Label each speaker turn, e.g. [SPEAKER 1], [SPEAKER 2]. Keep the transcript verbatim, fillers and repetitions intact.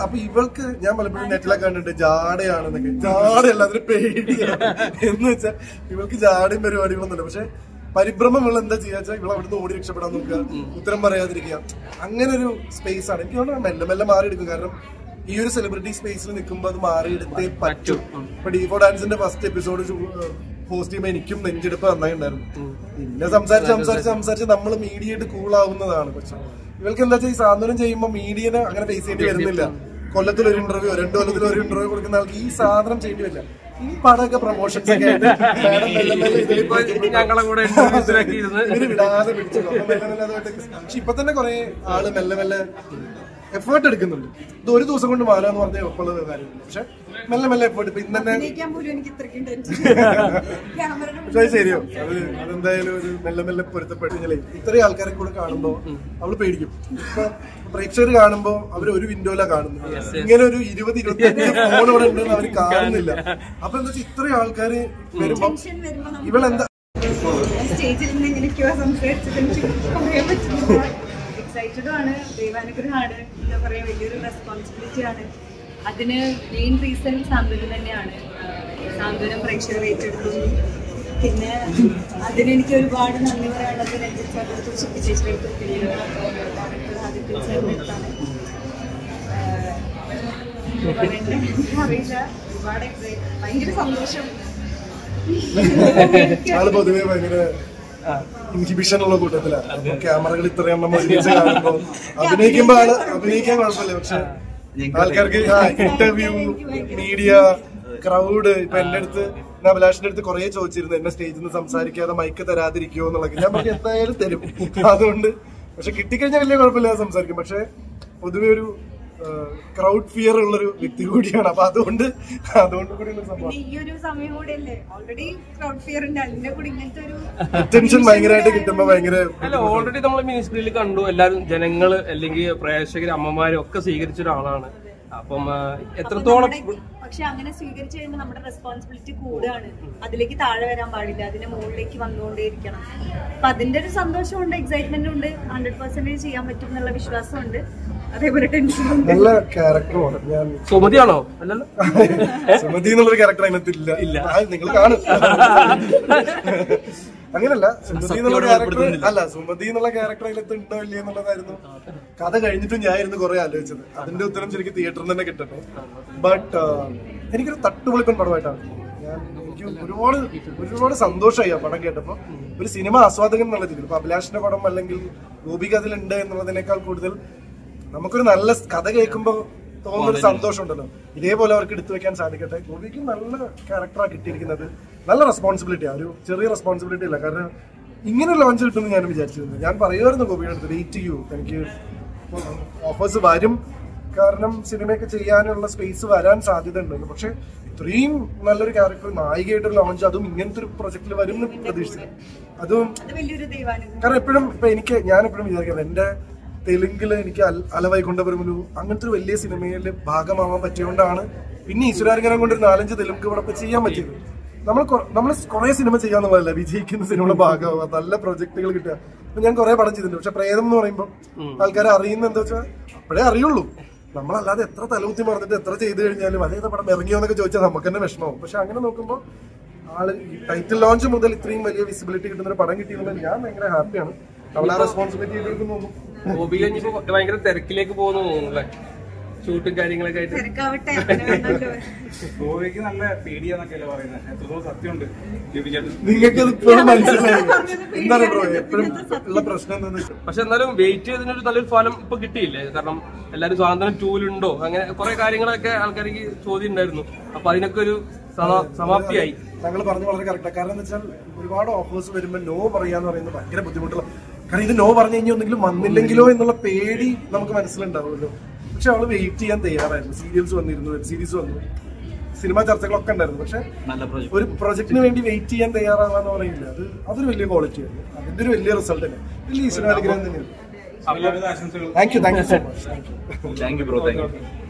[SPEAKER 1] അപ്പൊ ഇവൾക്ക് ഞാൻ പലപ്പോഴും നെറ്റിലൊക്കെ കണ്ടിട്ട് ജാടയാണെന്നൊക്കെ. ജാടയല്ല, അതിന് പേടിയാണ്. എന്ന് വെച്ചാൽ ഇവൾക്ക് ജാടയും പരിപാടികളൊന്നുമില്ല. പക്ഷെ പരിഭ്രമം ഉള്ള എന്താ ചെയ്യാ വെച്ചാൽ ഇവിടെ അവിടുന്ന് ഓടി രക്ഷപ്പെടാൻ നോക്കുക, ഉത്തരം പറയാതിരിക്കുക. അങ്ങനെ ഒരു സ്പേസ് ആണ്. എനിക്ക് തോന്നുന്നു മെല്ലെ മെല്ലെ മാറിയെടുക്കും. കാരണം ഈ ഒരു സെലിബ്രിറ്റി സ്പേസിൽ നിൽക്കുമ്പോൾ അത് മാറിയെടുത്തേ പറ്റും. ഇപ്പൊ ഡി ഫോർ ഡാൻസിന്റെ ഫസ്റ്റ് എപ്പിസോഡ് പോസ്റ്റ് ചെയ്യുമ്പോൾ എനിക്കും നെഞ്ചെടുപ്പ് നന്നായി ഉണ്ടായിരുന്നു. പിന്നെ സംസാരിച്ച് സംസാരിച്ച് സംസാരിച്ച് നമ്മൾ മീഡിയയായിട്ട് കൂളാവുന്നതാണ്. പക്ഷെ ഇവൾക്ക് എന്താ വെച്ചാൽ ഈ സാന്ത്വനം ചെയ്യുമ്പോൾ മീഡിയനെ അങ്ങനെ ഫേസ് ചെയ്യേണ്ടി വരുന്നില്ല. കൊല്ലത്തിൽ ഒരു ഇന്റർവ്യൂ, രണ്ടു കൊല്ലത്തിൽ ഒരു ഇന്റർവ്യൂ കൊടുക്കുന്ന ആൾക്ക് ഈ സാധനം ചെയ്യേണ്ടി വരില്ല. ഈ പടമൊക്കെ പ്രൊമോഷൻസ് ഒക്കെ ആയിട്ട് ഇവര് വിടാതെ പിടിച്ചു. പക്ഷെ ഇപ്പൊ തന്നെ കുറെ ആള് മെല്ലെ മെല്ലെ എഫേർട്ട് എടുക്കുന്നുണ്ട്. ഇത് ഒരു ദിവസം കൊണ്ട് മാറാന്ന് പറഞ്ഞാൽ എളുപ്പമുള്ള കാര്യമില്ല. പക്ഷെ മെല്ലെ മെല്ലെ എഫേർട്ട്. ഇപ്പൊ ഇന്ന് തന്നെ ശരിയോ, അത് അതെന്തായാലും ഒരു മെല്ലെ മെല്ലെ പൊരുത്തപ്പെട്ടില്ലേ. ഇത്രയും ആൾക്കാരെ കൂടെ കാണുമ്പോ അവള് പേടിക്കും. ഇപ്പൊ പ്രേക്ഷകർ കാണുമ്പോ അവര് ഒരു വിൻഡോയിലാ കാണുന്നത്. ഇങ്ങനെ ഒരു ഇരുപത് ഇരുപത്തിയഞ്ച് ഫോൺ ഇവിടെ ഉണ്ടെന്ന് അവര് കാണുന്നില്ല. അപ്പൊ എന്താ വെച്ചാൽ ഇത്രയും ആൾക്കാര് വരുമ്പോ ഇവളെന്താ
[SPEAKER 2] സ്റ്റേജിൽ നിന്ന് എങ്ങനെയൊക്കെയോ സംസാരിച്ചത് എനിക്ക് പറയാൻ പറ്റുന്നില്ല. എക്സൈറ്റഡും ആണ്, ദൈവാനുഗ്രഹമാണ്, എന്താ പറയാ വലിയൊരു റെസ്പോൺസിബിലിറ്റി ആണ്. അതിന് മെയിൻ റീസൺ സാന്ത്വനം തന്നെയാണ്. സാന്ത്വനം പ്രേക്ഷകർ ഏറ്റെടുത്തു. പിന്നെ അതിനെനിക്ക് ഒരുപാട് നന്ദി പറയാനുള്ളത് രഞ്ജിത്ത് സാറിനടുത്ത്, ചിപ്പി ചേച്ചിയുടെ പിന്നീട് ആദിത്യ സാറിനടുത്താണ്. പറയണ്ടേ അറിയില്ല, ഒരുപാട് എക്സൈറ്റ്, ഭയങ്കര സന്തോഷം.
[SPEAKER 1] പൊതുവെ ഭയങ്കര ഇൻഹിബിഷൻ ഉള്ള കൂട്ടത്തിലാണ്. ക്യാമറകൾ ഇത്രയും നമ്മൾ ഒരുമിച്ച് കാണുമ്പോ അഭിനയിക്കുമ്പോ ആള് അഭിനയിക്കാൻ കുഴപ്പമില്ല. പക്ഷെ ആൾക്കാർക്ക് ഇന്റർവ്യൂ, മീഡിയ, ക്രൗഡ്. ഇപ്പൊ എന്റെ അടുത്ത് അഭിലാഷിന്റെ അടുത്ത് കുറെ ചോദിച്ചിരുന്നു എന്നെ സ്റ്റേജിൽ നിന്ന് സംസാരിക്കാതെ മൈക്ക് തരാതിരിക്കുമോ എന്നുള്ളത്. ഞാൻ പറഞ്ഞു എന്തായാലും തരും. അതുകൊണ്ട് പക്ഷെ കിട്ടിക്കഴിഞ്ഞാൽ വലിയ കുഴപ്പമില്ലാതെ സംസാരിക്കും. പക്ഷെ പൊതുവെ ഒരു ക്രൗഡ് ഫിയർ ഉള്ളൊരു വ്യക്തി കൂടിയാണ്. അപ്പൊ അതുകൊണ്ട് അതുകൊണ്ട് കൂടി അറ്റൻഷൻ ഭയങ്കരമായിട്ട് കിട്ടുമ്പോ ഭയങ്കര
[SPEAKER 3] അല്ല ഓൾറെഡി നമ്മൾ മിനിസ്ട്രിയിൽ കണ്ടു. എല്ലാരും ജനങ്ങള് അല്ലെങ്കിൽ പ്രേക്ഷകര്, അമ്മമാരും ഒക്കെ സ്വീകരിച്ച ഒരാളാണ്. അപ്പം എത്രത്തോളം
[SPEAKER 2] പക്ഷെ അങ്ങനെ സ്വീകരിച്ചു കഴിയുമ്പോൾ നമ്മുടെ റെസ്പോൺസിബിലിറ്റി കൂടുകയാണ്. അതിലേക്ക് താഴെ വരാൻ പാടില്ല, അതിന്റെ മുകളിലേക്ക് വന്നുകൊണ്ടേയിരിക്കണം. അപ്പൊ അതിന്റെ ഒരു സന്തോഷമുണ്ട്, എക്സൈറ്റ്മെന്റ് ഉണ്ട്, ഹൺഡ്രഡ് പെർസെന്റേജ് ചെയ്യാൻ പറ്റും എന്നുള്ള വിശ്വാസമുണ്ട്. അതേപോലെ ടെൻഷൻ.
[SPEAKER 1] നല്ല ക്യാരക്ടറുമാണ്. ഞാൻ
[SPEAKER 3] സുമതിയാണോ? അല്ലല്ലോ,
[SPEAKER 1] സുമതി എന്നുള്ളൊരു ക്യാരക്ടർ അതിനകത്തില്ല. ഇല്ല, നിങ്ങൾ കാണും. അങ്ങനല്ല, സുമതി എന്നുള്ള ക്യാരക്ടർ അല്ല, സുമതി എന്നുള്ള ക്യാരക്ടർ അതിനകത്ത് ഉണ്ടോ ഇല്ലേ എന്നുള്ളതായിരുന്നു കഥ കഴിഞ്ഞിട്ടും ഞാനായിരുന്നു കുറെ ആലോചിച്ചത്. അതിന്റെ ഉത്തരം ശരിക്കും തിയേറ്ററിൽ തന്നെ കിട്ടട്ടെ. ബട്ട് എനിക്കൊരു തട്ടുപൊളിപ്പൻ പടമായിട്ടാണ്. ഞാൻ എനിക്ക് ഒരുപാട് ഒരുപാട് സന്തോഷമായി ആ പടം കേട്ടപ്പോ. ഒരു സിനിമ ആസ്വാദകൻ എന്നുള്ള രീതിയിൽ ഇപ്പൊ അഭിലാഷിന്റെ പടം അല്ലെങ്കിൽ ഗോപിക അതിലുണ്ട് എന്നുള്ളതിനേക്കാൾ കൂടുതൽ നമുക്കൊരു നല്ല കഥ കേൾക്കുമ്പോൾ തോന്നുന്നൊരു സന്തോഷം ഉണ്ടല്ലോ. ഇതേപോലെ അവർക്ക് എടുത്തു വെക്കാൻ സാധിക്കട്ടെ. ഗോപിക്ക് നല്ല ക്യാരക്ടറാണ് കിട്ടിയിരിക്കുന്നത്. നല്ല റെസ്പോൺസിബിലിറ്റിയാണ്, ഒരു ചെറിയ റെസ്പോൺസിബിലിറ്റി ഇല്ല. കാരണം ഇങ്ങനെ ലോഞ്ച് കിട്ടുമെന്ന് ഞാൻ വിചാരിച്ചിരുന്നു. ഞാൻ പറയുമായിരുന്നു ഗോപിയുടെ അടുത്ത് വെയിറ്റ് ചെയ്യൂ, എനിക്ക് ഓഫേഴ്സ് വരും, കാരണം സിനിമയൊക്കെ ചെയ്യാനുള്ള സ്പേസ് വരാൻ സാധ്യത ഉണ്ടെന്ന്. പക്ഷെ ഇത്രയും നല്ലൊരു ക്യാരക്ടർ നായികയായിട്ടൊരു ലോഞ്ച്, അതും ഇങ്ങനത്തെ ഒരു പ്രൊജക്റ്റിൽ വരും എന്ന് പ്രതീക്ഷിച്ചു. അതും കാരണം എപ്പോഴും ഇപ്പൊ എനിക്ക് ഞാൻ എപ്പോഴും വിചാരിക്കുന്നത് എന്റെ തെലുങ്കില് എനിക്ക് അലവൈകുണ്ഠപുരമുലു അങ്ങനത്തെ ഒരു വലിയ സിനിമയിൽ ഭാഗമാവാൻ പറ്റിയോണ്ടാണ് പിന്നെ ഈശ്വരാനുഗ്രഹം കൊണ്ട് ഒരു നാലഞ്ച് തെലുങ്ക് ഇവിടെ ചെയ്യാൻ പറ്റിയത്. നമ്മൾ നമ്മൾ കുറെ സിനിമ ചെയ്യാന്നുള്ളതല്ല, വിജയിക്കുന്ന സിനിമയുടെ ഭാഗമാവുക, നല്ല പ്രൊജക്ടുകൾ കിട്ടുക. അപ്പൊ ഞാൻ കുറെ പടം ചെയ്തിട്ടുണ്ട്. പക്ഷെ പ്രേതം എന്ന് പറയുമ്പോൾ ആൾക്കാരെ അറിയുന്ന എന്താ വെച്ചാൽ അപ്പോഴേ അറിയുള്ളൂ. നമ്മളല്ലാതെ എത്ര തലകുത്തി മറന്നിട്ട് എത്ര ചെയ്ത് കഴിഞ്ഞാലും അതേത് പടം ഇറങ്ങിയോ എന്നൊക്കെ ചോദിച്ചാൽ നമുക്ക് തന്നെ വിഷമവും. പക്ഷെ അങ്ങനെ നോക്കുമ്പോൾ ആള് ടൈറ്റിൽ ലോഞ്ച് മുതൽ ഇത്രയും വലിയ വിസിബിലിറ്റി കിട്ടുന്ന ഒരു പടം കിട്ടിയതുകൊണ്ട് ഞാൻ ഭയങ്കര ഹാപ്പിയാണ്. അവളെ റെസ്പോൺസിബിലിറ്റി എടുക്കുന്നു.
[SPEAKER 3] ഭയങ്കര തിരക്കിലേക്ക് പോകുന്നു തോന്നുന്നു, ഷൂട്ടും കാര്യങ്ങളൊക്കെ ആയിട്ട്.
[SPEAKER 4] ഗോവയ്ക്ക് നല്ല പേടിയാന്നൊക്കെയല്ലേ പറയുന്നത്, എത്രത്തോളം സത്യമുണ്ട്
[SPEAKER 1] നിങ്ങൾക്ക് ഇപ്പോഴും മനസ്സിലായി എന്താണ് ബ്രോ എപ്പോഴും ഉള്ള പ്രശ്നം എന്താണെന്ന് വെച്ചാൽ.
[SPEAKER 3] പക്ഷെ എന്നാലും വെയിറ്റ് ചെയ്തതിനൊരു നല്ലൊരു ഫലം ഇപ്പൊ കിട്ടിയില്ലേ? കാരണം എല്ലാരും സ്വാതന്ത്ര്യം ടൂലുണ്ടോ അങ്ങനെ കുറെ കാര്യങ്ങളൊക്കെ ആൾക്കാർക്ക് ചോദ്യം ഉണ്ടായിരുന്നു. അപ്പൊ അതിനൊക്കെ ഒരു സമാപ്തിയായി.
[SPEAKER 1] താങ്കൾ പറഞ്ഞു വളരെ കറക്റ്റാണ്. കാരണം എന്താ വെച്ചാൽ ഒരുപാട് ഓഫേഴ്സ് വരുമ്പോൾ നോ പറയാന്ന് പറയുന്നത് ഭയങ്കര ബുദ്ധിമുട്ടുള്ള. കാരണം ഇത് നോ പറഞ്ഞു കഴിഞ്ഞാൽ ഒന്നെങ്കിലും വന്നില്ലെങ്കിലോ എന്നുള്ള പേടി നമുക്ക് മനസ്സിലുണ്ടാവുമല്ലോ. പക്ഷെ അവള് വെയിറ്റ് ചെയ്യാൻ തയ്യാറായിരുന്നു. സീരിയൽസ് വന്നിരുന്നു, വെബ് സീരീസ് വന്നു, സിനിമാ ചർച്ചകളൊക്കെ ഉണ്ടായിരുന്നു. പക്ഷെ ഒരു പ്രൊജക്ടിന് വേണ്ടി വെയിറ്റ് ചെയ്യാൻ തയ്യാറാവാന്ന് പറയില്ല, അത് അതൊരു വലിയ ക്വാളിറ്റിയാണ്. അതിന്റെ ഒരു വലിയ റിസൾട്ട് തന്നെ വലിയ ഈശ്വരാനുഗ്രഹം തന്നെയാണ്. Thank you thank you so much.
[SPEAKER 4] Thank you bro. Thank U.